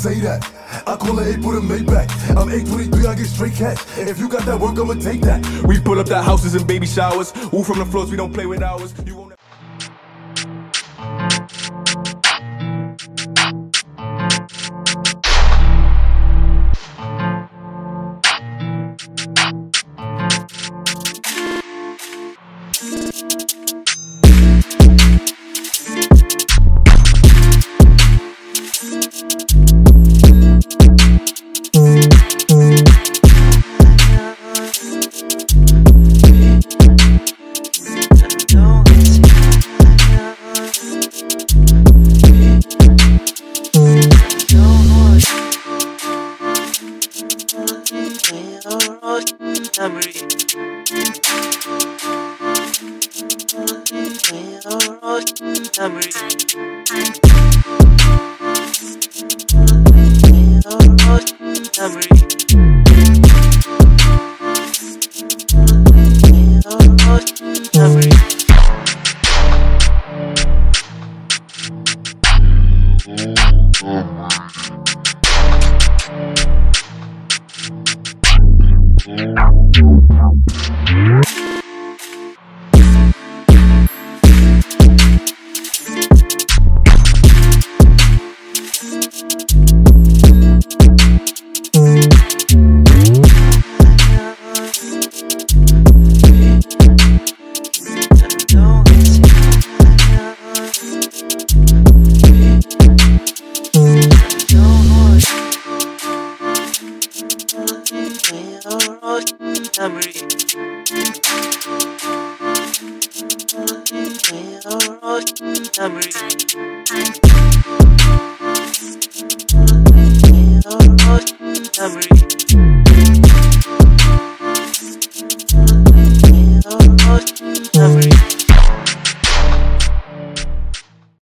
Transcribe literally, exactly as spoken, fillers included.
say that. I call it April to Maybach. I'm eight twenty-three, I get straight cash. If you got that work, I'ma take that. We pull up the houses and baby showers. Woo from the floors, we don't play with ours. You won't Memory.